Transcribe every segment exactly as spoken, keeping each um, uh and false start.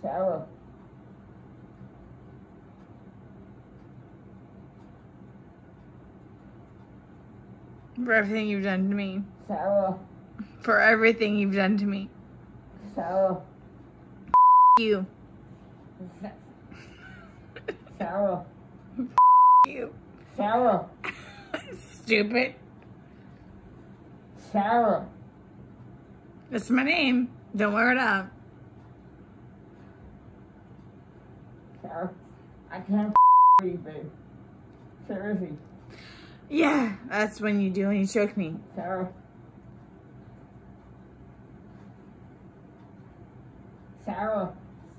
Sarah. For everything you've done to me. Sarah. For everything you've done to me. Sarah. You. Sarah. You. Sarah. Stupid. Sarah. That's my name. Don't wear it up. Sarah. I can't breathe, babe. Seriously. Yeah, that's when you do when you choke me. Sarah. Sarah.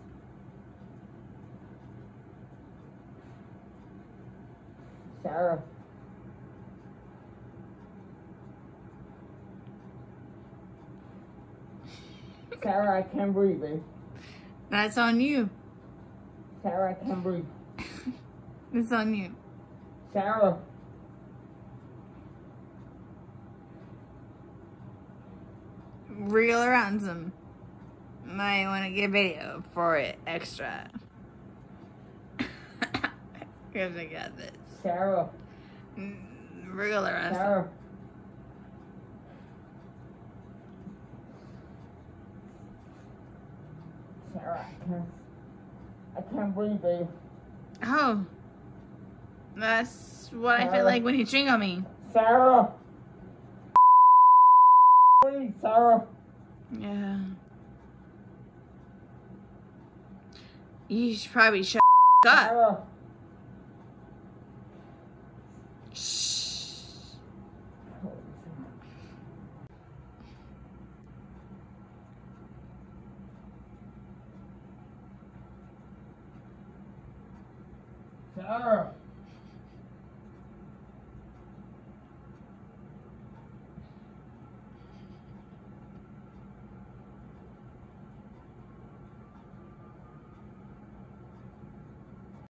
Sarah. Sarah, I can't breathe, babe. That's on you. Sarah, I can't breathe. It's on you. Sarah. Real or ransom. I want to get video for it extra. Because I got this. Sarah. Real or ransom. Sarah. Sarah, I can't. I can't breathe, babe. Oh. That's what I feel Sarah. like when you ching on me. Sarah. Breathe, Sarah. Yeah. You should probably shut up. Sarah. Shh. Sarah.